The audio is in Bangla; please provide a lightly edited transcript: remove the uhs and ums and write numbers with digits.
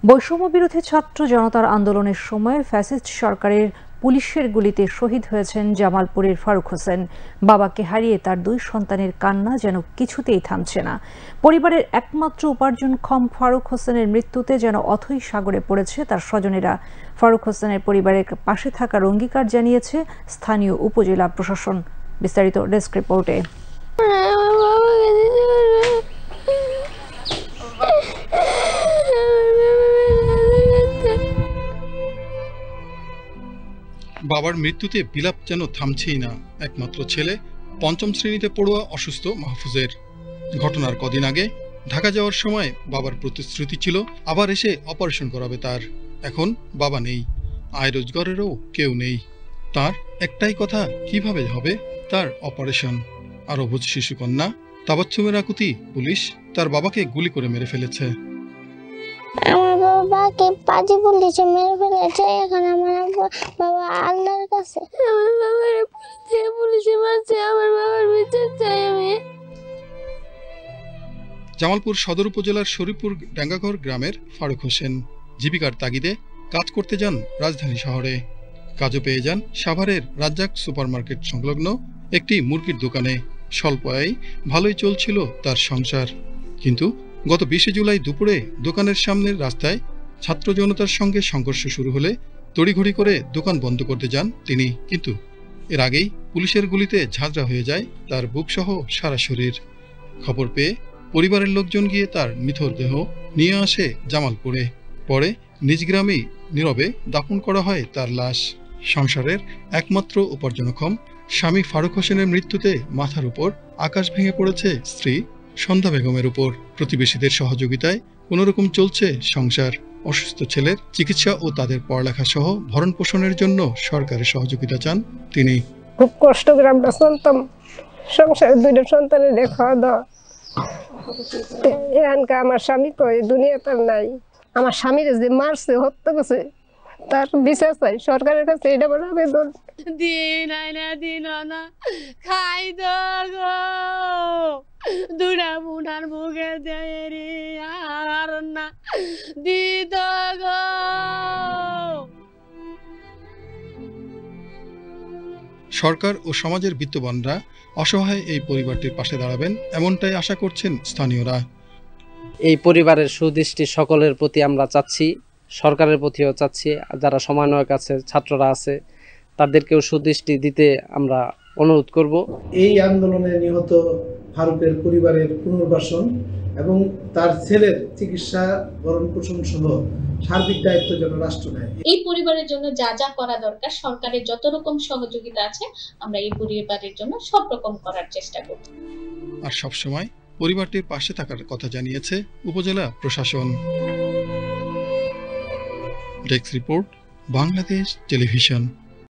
বৈষম্য বিরোধী ছাত্র জনতার আন্দোলনের সময় ফ্যাসিস্ট সরকারের পুলিশের গুলিতে শহীদ হয়েছেন জামালপুরের ফারুক হোসেন। বাবাকে হারিয়ে তার দুই সন্তানের কান্না যেন কিছুতেই থামছে না। পরিবারের একমাত্র উপার্জনক্ষম ফারুক হোসেনের মৃত্যুতে যেন অথৈ সাগরে পড়েছে তার স্বজনেরা। ফারুক হোসেনের পরিবারের পাশে থাকার অঙ্গীকার জানিয়েছে স্থানীয় উপজেলা প্রশাসন। বিস্তারিত ডেস্ক রিপোর্টে। বাবার মৃত্যুতে বিলাপ যেন থামছেই না। একমাত্র ছেলে পঞ্চম শ্রেণীতে পড়ুয়া অসুস্থ মাহফুজের। ঘটনার কদিন আগে ঢাকা যাওয়ার সময় বাবার প্রতিশ্রুতি ছিল আবার এসে অপারেশন করাবে তার। এখন বাবা নেই, আয় রোজগারেরও কেউ নেই। তার একটাই কথা, কিভাবে হবে তার অপারেশন। আর অবুঝ শিশুকন্যা তাবাচ্ছুমের আকুতি, পুলিশ তার বাবাকে গুলি করে মেরে ফেলেছে। আমার বাবাকে পাজি পুলিশে মেরে ফেলেছে। এখন আমার বাবা আল্লাহর কাছে। আমার বাবার পুলিশে মারছে, আমার বাবার বিচার চাই আমি। জামালপুর সদর উপজেলার শরীফপুর ডাঙ্গাঘর গ্রামের ফারুক হোসেন জীবিকার তাগিদে কাজ করতে যান রাজধানী শহরে। কাজও পেয়ে যান সাভারের রাজ্জাক সুপারমার্কেট সংলগ্ন একটি মুরগির দোকানে। স্বল্প আয়ে ভালোই চলছিল তার সংসার। কিন্তু গত 20 জুলাই দুপুরে দোকানের সামনের রাস্তায় ছাত্র জনতার সঙ্গে সংঘর্ষ শুরু হলে তড়িঘড়ি করে দোকান বন্ধ করতে যান তিনি। কিন্তু এর আগেই পুলিশের গুলিতে ঝাঁঝরা হয়ে যায় তার বুকসহ সারা শরীর। খবর পেয়ে পরিবারের লোকজন গিয়ে তার নিথর দেহ নিয়ে আসে জামালপুরে। পরে নিজ গ্রামেই নীরবে দাফন করা হয় তার লাশ। সংসারের একমাত্র উপার্জনক্ষম স্বামী ফারুক হোসেনের মৃত্যুতে মাথার উপর আকাশ ভেঙে পড়েছে স্ত্রী সন্ধ্যা বেগমের উপর। প্রতিবেশীদের সহযোগিতায় কোনোরকম চলছে সংসার। অসুস্থ ছেলের চিকিৎসা ও তাদের পড়ালেখা সহ ভরণ পোষণের জন্য সরকারের সহযোগিতা চান তিনি। খুব কষ্ট করে আমরা চলতাম, সংসারে দুইটা সন্তানের খাওয়া দাওয়া। এখানকার আমার স্বামী কই দুনিয়াতে নাই। আমার স্বামীর যে মারছে, হত্যা করছে, তার বিচার চাই সরকারের কাছে। এটা বড় আবেদন। দিন আইনা দিন না খাই দো দুরা বুনার মুখে দেরি আর না দিদ গো। সরকার ও সমাজের বিত্তবানরা অসহায় এই পরিবারটির পাশে দাঁড়াবেন, এমনটাই আশা করছেন স্থানীয়রা। এই পরিবারের সুদৃষ্টি সকলের প্রতি আমরা চাচ্ছি, সরকারের প্রতিও চাচ্ছি। যারা সমন্বয়ক আছে, ছাত্ররা আছে, তাদেরকেও সুদৃষ্টি দিতে আমরা অনুরোধ করব। এই আন্দোলনে নিহত ফারুকের পরিবারের পুনর্বাসন এবং তার ছেলের চিকিৎসা, ভরণ পোষণ সহ সার্বিক দায়িত্ব যেন রাষ্ট্র নেয়। এই পরিবারের জন্য যা যা করা দরকার, সরকারের যত রকম সহযোগিতা আছে, আমরা এই পরিবারের জন্য সব রকম করার চেষ্টা করব। আর সবসময় পরিবারটির পাশে থাকার কথা জানিয়েছে উপজেলা প্রশাসন। Desk report, Bangladesh television.